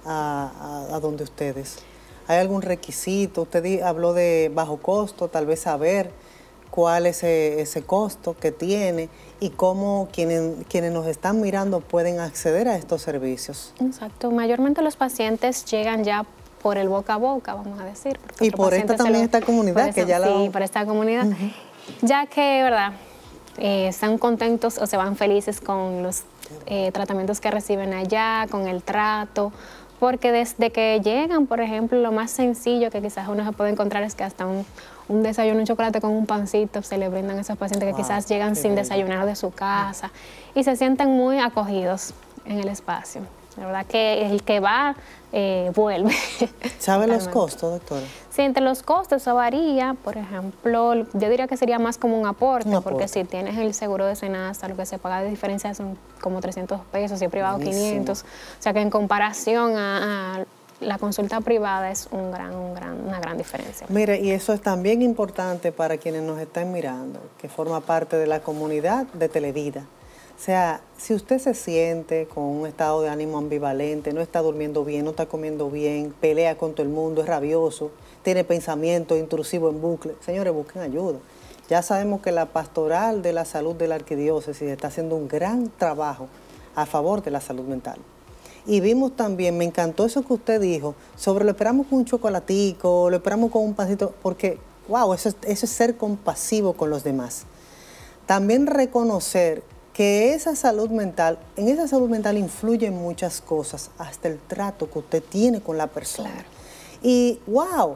a donde ustedes? ¿Hay algún requisito? Usted habló de bajo costo, tal vez saber cuál es ese costo que tiene y cómo quienes nos están mirando pueden acceder a estos servicios. Exacto, mayormente los pacientes llegan ya por el boca a boca, vamos a decir. Y por esta también esta comunidad que ya la... Sí, por esta comunidad, ya que, ¿verdad?, están contentos o se van felices con los tratamientos que reciben allá, con el trato, porque desde que llegan, por ejemplo, lo más sencillo que quizás uno se puede encontrar es que hasta un desayuno, un chocolate con un pancito se le brindan a esos pacientes que quizás llegan sin desayunar de su casa y se sienten muy acogidos en el espacio. La verdad que el que va vuelve. ¿Sabe los costos, doctora? Sí, entre los costos eso varía. Por ejemplo, yo diría que sería más como un aporte, porque si tienes el seguro de SENASA, lo que se paga de diferencia son como 300 pesos, y el privado 500. O sea que en comparación a la consulta privada es una gran diferencia. Mire, y eso es también importante para quienes nos están mirando, que forma parte de la comunidad de Televida. O sea, si usted se siente con un estado de ánimo ambivalente, no está durmiendo bien, no está comiendo bien, pelea con todo el mundo, es rabioso, tiene pensamientos intrusivos en bucle, señores, busquen ayuda. Ya sabemos que la pastoral de la salud de la arquidiócesis está haciendo un gran trabajo a favor de la salud mental. Y vimos también, me encantó eso que usted dijo, sobre lo esperamos con un chocolatico, lo esperamos con un pancito, porque, wow, eso es ser compasivo con los demás. También reconocer que esa salud mental, en esa salud mental influyen muchas cosas, hasta el trato que usted tiene con la persona. Claro. Y, wow,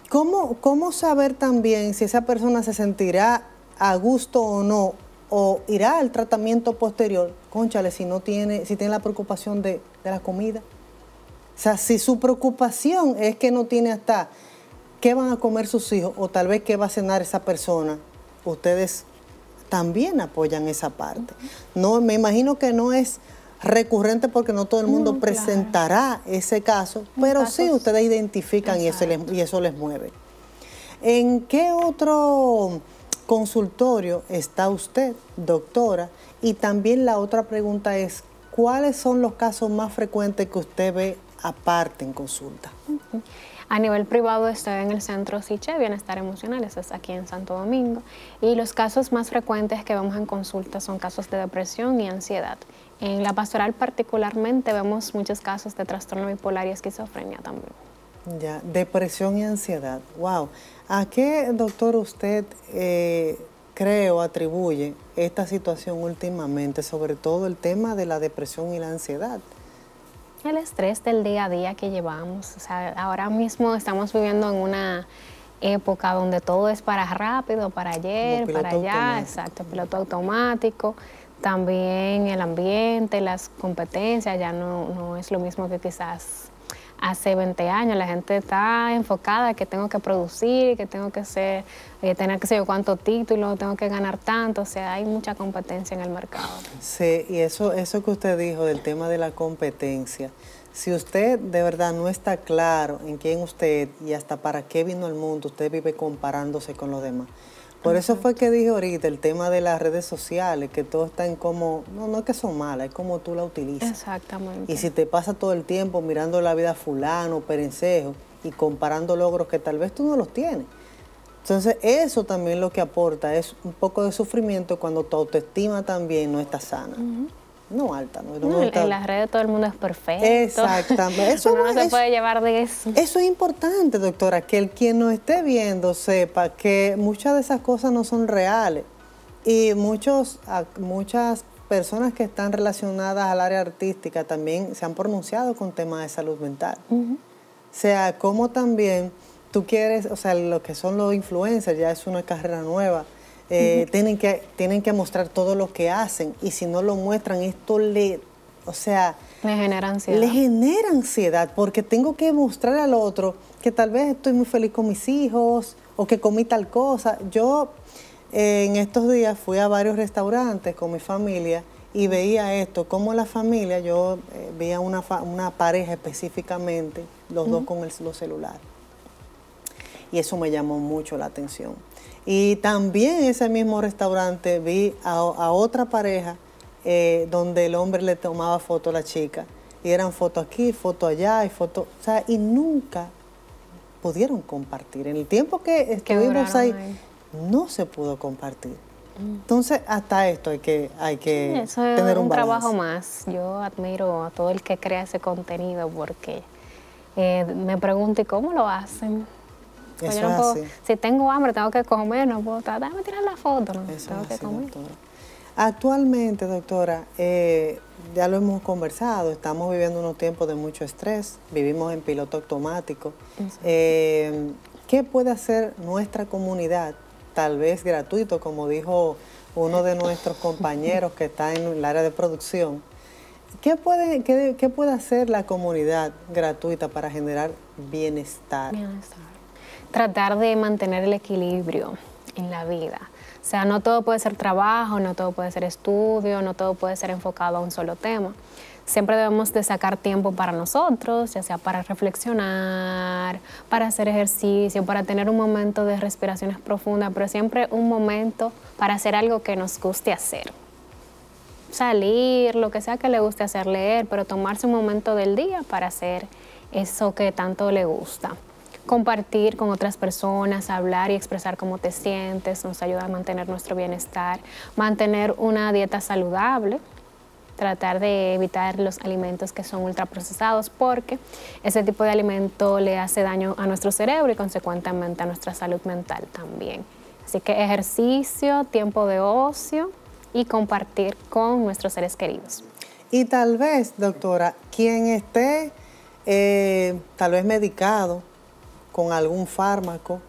¿cómo saber también si esa persona se sentirá a gusto o no, o irá al tratamiento posterior? Cónchale, si tiene la preocupación de la comida. O sea, si su preocupación es que no tiene hasta qué van a comer sus hijos, o tal vez qué va a cenar esa persona, ustedes también apoyan esa parte. No, me imagino que no es recurrente porque no todo el mundo presentará ese caso, pero sí ustedes identifican y eso les mueve. ¿En qué otro consultorio está usted, doctora? Y también la otra pregunta es, ¿cuáles son los casos más frecuentes que usted ve aparte en consulta? A nivel privado estoy en el Centro Siche Bienestar Emocional, eso es aquí en Santo Domingo, y los casos más frecuentes que vemos en consulta son casos de depresión y ansiedad. En la pastoral particularmente vemos muchos casos de trastorno bipolar y esquizofrenia también. Ya, depresión y ansiedad. Wow. ¿A qué, doctor, usted cree o atribuye esta situación últimamente, sobre todo el tema de la depresión y la ansiedad? El estrés del día a día que llevamos. O sea, ahora mismo estamos viviendo en una época donde todo es para rápido, para ayer, para allá. Exacto, piloto automático. También el ambiente, las competencias, ya no es lo mismo que quizás hace 20 años. La gente está enfocada que tengo que producir, que tengo que ser, tener que sé yo cuántos títulos, tengo que ganar tanto. O sea, hay mucha competencia en el mercado. Sí, y eso que usted dijo del tema de la competencia, si usted de verdad no está claro en quién usted y hasta para qué vino al mundo, usted vive comparándose con los demás. Por eso fue que dije ahorita el tema de las redes sociales, que todo está en cómo, no es que son malas, es como tú la utilizas. Exactamente. Y si te pasa todo el tiempo mirando la vida fulano, perencejo, y comparando logros que tal vez tú no los tienes. Entonces eso también lo que aporta es un poco de sufrimiento cuando tu autoestima también no está sana. No alta, no está... En las redes todo el mundo es perfecto. Exactamente. Eso no se puede llevar de eso. Eso es importante, doctora, que el quien nos esté viendo sepa que muchas de esas cosas no son reales. Y muchas personas que están relacionadas al área artística también se han pronunciado con temas de salud mental. O sea, como también tú quieres, o sea, lo que son los influencers, ya es una carrera nueva. Tienen que mostrar todo lo que hacen y si no lo muestran esto le genera ansiedad. Le genera ansiedad porque tengo que mostrar al otro que tal vez estoy muy feliz con mis hijos o que comí tal cosa. Yo en estos días fui a varios restaurantes con mi familia y veía esto, como la familia, yo veía una pareja específicamente, los dos con los celulares. Y eso me llamó mucho la atención. Y también en ese mismo restaurante vi a otra pareja donde el hombre le tomaba foto a la chica. Y eran fotos aquí, fotos allá, y nunca pudieron compartir. En el tiempo que estuvimos ahí, no se pudo compartir. Entonces, hasta esto hay que eso tener es un balance. Trabajo más. Yo admiro a todo el que crea ese contenido porque me pregunto, ¿y cómo lo hacen? Pues Eso yo no es puedo, así. si tengo hambre, tengo que comer, no puedo tratar de tirar la foto, no, Eso tengo es que así, comer. doctora. Actualmente, doctora, ya lo hemos conversado, estamos viviendo unos tiempos de mucho estrés, vivimos en piloto automático. ¿Qué puede hacer nuestra comunidad? Tal vez gratuito, como dijo uno de nuestros compañeros que está en el área de producción. ¿Qué puede hacer la comunidad gratuita para generar bienestar? Tratar de mantener el equilibrio en la vida. O sea, no todo puede ser trabajo, no todo puede ser estudio, no todo puede ser enfocado a un solo tema. Siempre debemos de sacar tiempo para nosotros, ya sea para reflexionar, para hacer ejercicio, para tener un momento de respiraciones profundas, pero siempre un momento para hacer algo que nos guste hacer. Salir, lo que sea que le guste hacer, leer, pero tomarse un momento del día para hacer eso que tanto le gusta. Compartir con otras personas, hablar y expresar cómo te sientes, nos ayuda a mantener nuestro bienestar, mantener una dieta saludable, tratar de evitar los alimentos que son ultraprocesados porque ese tipo de alimento le hace daño a nuestro cerebro y consecuentemente a nuestra salud mental también. Así que ejercicio, tiempo de ocio y compartir con nuestros seres queridos. Y tal vez, doctora, quien esté tal vez medicado con algún fármaco,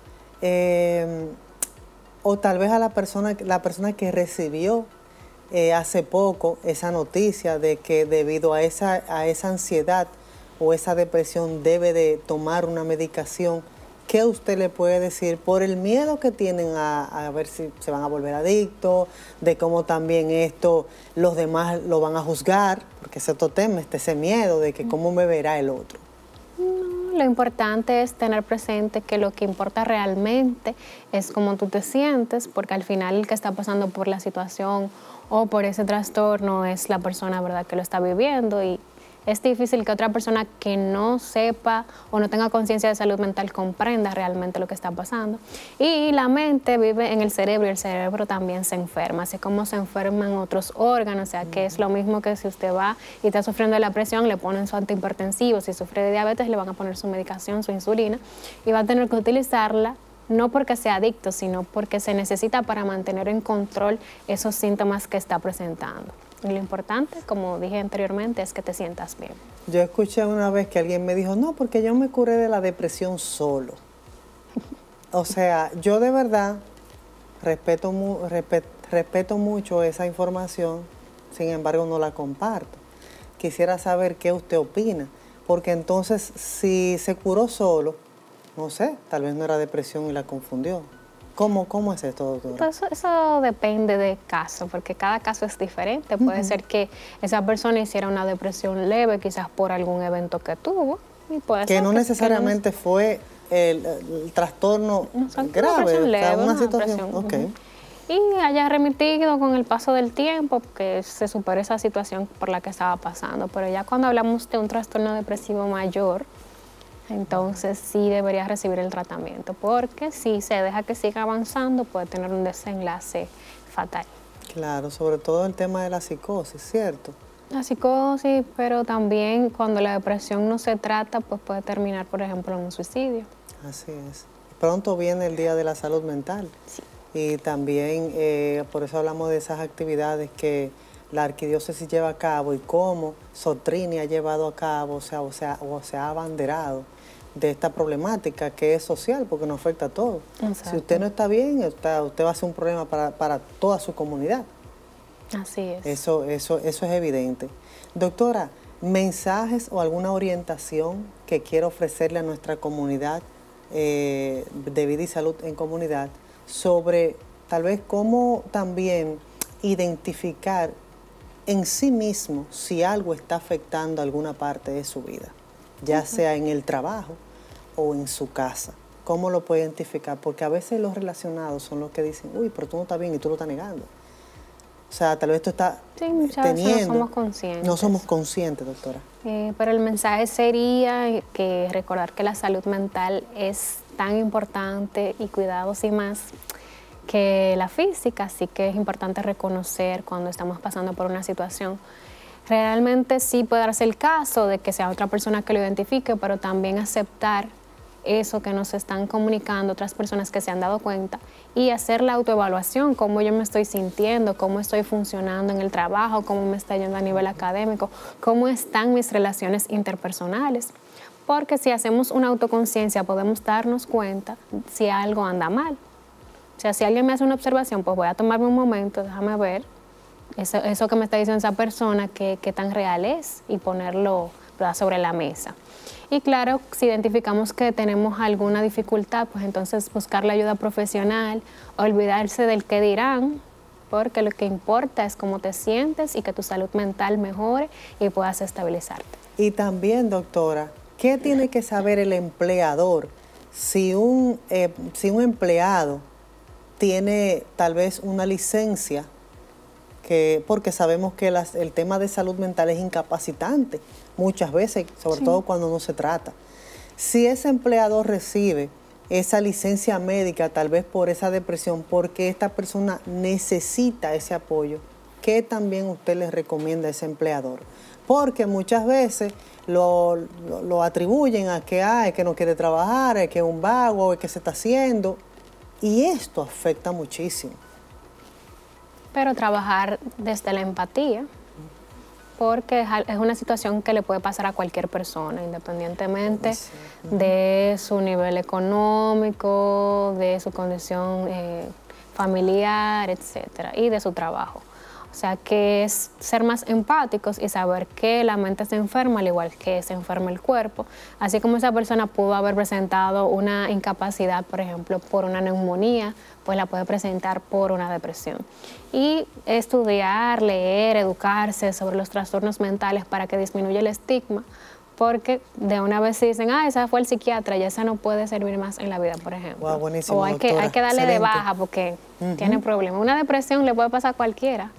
o tal vez a la persona que recibió hace poco esa noticia de que debido a esa ansiedad o esa depresión debe de tomar una medicación, ¿qué usted le puede decir por el miedo que tienen a ver si se van a volver adictos, de cómo también esto los demás lo van a juzgar, porque ese otro tema, ese miedo de que cómo me verá el otro? Lo importante es tener presente que lo que importa realmente es cómo tú te sientes, porque al final el que está pasando por la situación o por ese trastorno es la persona, ¿verdad?, que lo está viviendo y es difícil que otra persona que no sepa o no tenga conciencia de salud mental comprenda realmente lo que está pasando. Y la mente vive en el cerebro y el cerebro también se enferma, así como se enferman otros órganos, o sea que es lo mismo que si usted va y está sufriendo de la presión, le ponen su antihipertensivo, si sufre de diabetes le van a poner su medicación, su insulina, y va a tener que utilizarla no porque sea adicto, sino porque se necesita para mantener en control esos síntomas que está presentando. Y lo importante, como dije anteriormente, es que te sientas bien. Yo escuché una vez que alguien me dijo, no, porque yo me curé de la depresión solo. O sea, yo de verdad respeto mucho esa información, sin embargo no la comparto. Quisiera saber qué usted opina, porque entonces si se curó solo, no sé, tal vez no era depresión y la confundió. ¿Cómo es esto, doctora? Pues eso depende de caso, porque cada caso es diferente. Puede ser que esa persona hiciera una depresión leve, quizás por algún evento que tuvo. Y puede que ser no necesariamente fue el trastorno grave, una situación. Okay. Y haya remitido con el paso del tiempo, que se supere esa situación por la que estaba pasando. Pero ya cuando hablamos de un trastorno depresivo mayor, entonces sí debería recibir el tratamiento, porque si se deja que siga avanzando puede tener un desenlace fatal. Claro, sobre todo el tema de la psicosis, ¿cierto? La psicosis, pero también cuando la depresión no se trata, pues puede terminar, por ejemplo, en un suicidio. Así es. Pronto viene el Día de la Salud Mental. Sí. Y también por eso hablamos de esas actividades que la arquidiócesis lleva a cabo y cómo Sotrini ha llevado a cabo, o se ha abanderado de esta problemática que es social, porque nos afecta a todos. Exacto. Si usted no está bien, usted va a ser un problema para toda su comunidad. Así es. Eso es evidente. Doctora, ¿mensajes o alguna orientación que quiera ofrecerle a nuestra comunidad de vida y salud en comunidad sobre tal vez cómo también identificar en sí mismo si algo está afectando alguna parte de su vida, ya sea en el trabajo o en su casa? ¿Cómo lo puede identificar? Porque a veces los relacionados son los que dicen, uy, pero tú no estás bien y tú lo estás negando. O sea, tal vez tú estás teniendo... No somos conscientes. No somos conscientes, doctora. Pero el mensaje sería que recordar que la salud mental es tan importante y cuidados y más que la física, así que es importante reconocer cuando estamos pasando por una situación. Realmente sí puede darse el caso de que sea otra persona que lo identifique, pero también aceptar eso que nos están comunicando otras personas que se han dado cuenta y hacer la autoevaluación, cómo yo me estoy sintiendo, cómo estoy funcionando en el trabajo, cómo me está yendo a nivel académico, cómo están mis relaciones interpersonales. Porque si hacemos una autoconciencia podemos darnos cuenta si algo anda mal. O sea, si alguien me hace una observación, pues voy a tomarme un momento, déjame ver eso que me está diciendo esa persona, qué tan real es, y ponerlo, ¿verdad?, sobre la mesa. Y claro, si identificamos que tenemos alguna dificultad, pues entonces buscar la ayuda profesional, olvidarse del qué dirán, porque lo que importa es cómo te sientes y que tu salud mental mejore y puedas estabilizarte. Y también, doctora, ¿qué tiene que saber el empleador si un empleado tiene tal vez una licencia? Porque sabemos que el tema de salud mental es incapacitante muchas veces, sobre todo cuando no se trata. Si ese empleador recibe esa licencia médica, tal vez por esa depresión, porque esta persona necesita ese apoyo, ¿qué también usted le recomienda a ese empleador? Porque muchas veces lo atribuyen a que no quiere trabajar, a que es un vago, a que se está haciendo, y esto afecta muchísimo. Pero trabajar desde la empatía, porque es una situación que le puede pasar a cualquier persona, independientemente de su nivel económico, de su condición familiar, etcétera, y de su trabajo. O sea, que es ser más empáticos y saber que la mente se enferma al igual que se enferma el cuerpo. Así como esa persona pudo haber presentado una incapacidad, por ejemplo, por una neumonía, pues la puede presentar por una depresión. Y estudiar, leer, educarse sobre los trastornos mentales para que disminuya el estigma, porque de una vez se dicen, esa fue el psiquiatra y esa no puede servir más en la vida, por ejemplo. Wow, buenísimo, o hay que darle de baja porque tiene problemas. Una depresión le puede pasar a cualquiera.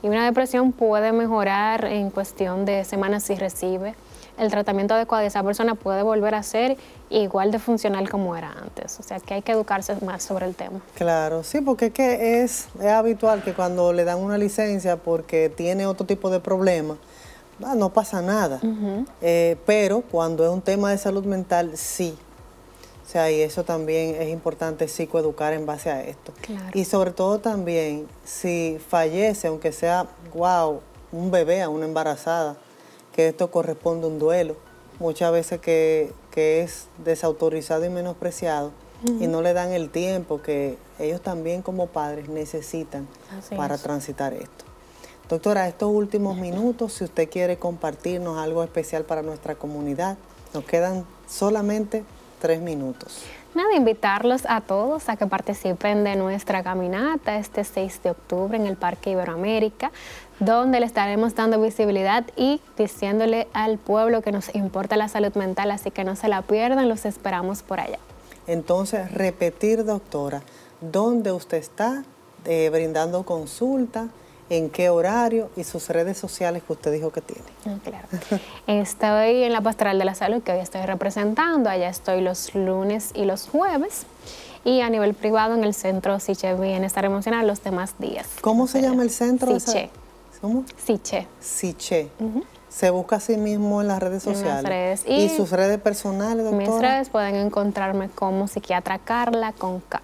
Y una depresión puede mejorar en cuestión de semanas si recibe el tratamiento adecuado, y esa persona puede volver a ser igual de funcional como era antes. O sea, que hay que educarse más sobre el tema. Claro, sí, porque es habitual que cuando le dan una licencia porque tiene otro tipo de problema, no pasa nada. Pero cuando es un tema de salud mental, sí. O sea, y eso también es importante psicoeducar en base a esto. Claro. Y sobre todo también, si fallece, aunque sea, wow, un bebé, a una embarazada, que esto corresponde a un duelo, muchas veces que es desautorizado y menospreciado, y no le dan el tiempo que ellos también como padres necesitan para transitar esto. Doctora, estos últimos minutos, si usted quiere compartirnos algo especial para nuestra comunidad, nos quedan solamente 3 minutos. Nada, invitarlos a todos a que participen de nuestra caminata este 6 de octubre en el Parque Iberoamérica, donde le estaremos dando visibilidad y diciéndole al pueblo que nos importa la salud mental, así que no se la pierdan, los esperamos por allá. Entonces, repetir, doctora, ¿dónde usted está brindando consulta? ¿En qué horario? Y sus redes sociales que usted dijo que tiene. Claro. Estoy en la Pastoral de la Salud, que hoy estoy representando. Allá estoy los lunes y los jueves. Y a nivel privado en el Centro Siche Bienestar Emocional los demás días. ¿Cómo se llama el centro? Siche. ¿Cómo? Siche. Siche. Se busca a sí mismo en las redes sociales. En las redes. ¿Y sus redes personales, doctora? Mis redes pueden encontrarme como psiquiatra Carla con K.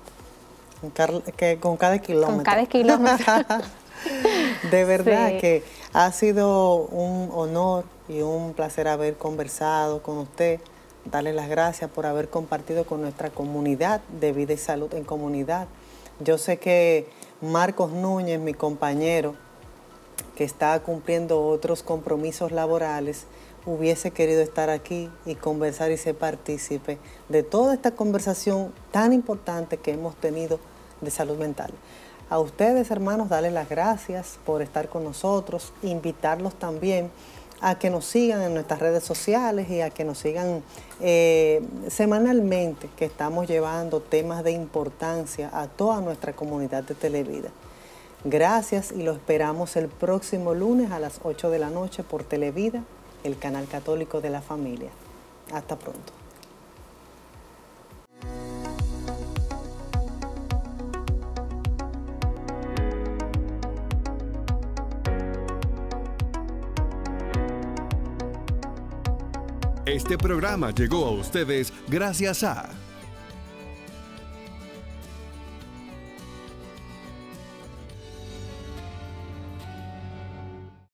Con cada kilómetro. Con cada kilómetro. De verdad que ha sido un honor y un placer haber conversado con usted. Darle las gracias por haber compartido con nuestra comunidad de vida y salud en comunidad. Yo sé que Marcos Núñez, mi compañero, que está cumpliendo otros compromisos laborales, hubiese querido estar aquí y conversar y ser partícipe de toda esta conversación tan importante que hemos tenido de salud mental. A ustedes, hermanos, darles las gracias por estar con nosotros, invitarlos también a que nos sigan en nuestras redes sociales y a que nos sigan semanalmente, que estamos llevando temas de importancia a toda nuestra comunidad de Televida. Gracias y lo esperamos el próximo lunes a las 8 de la noche por Televida, el canal católico de la familia. Hasta pronto. Este programa llegó a ustedes gracias a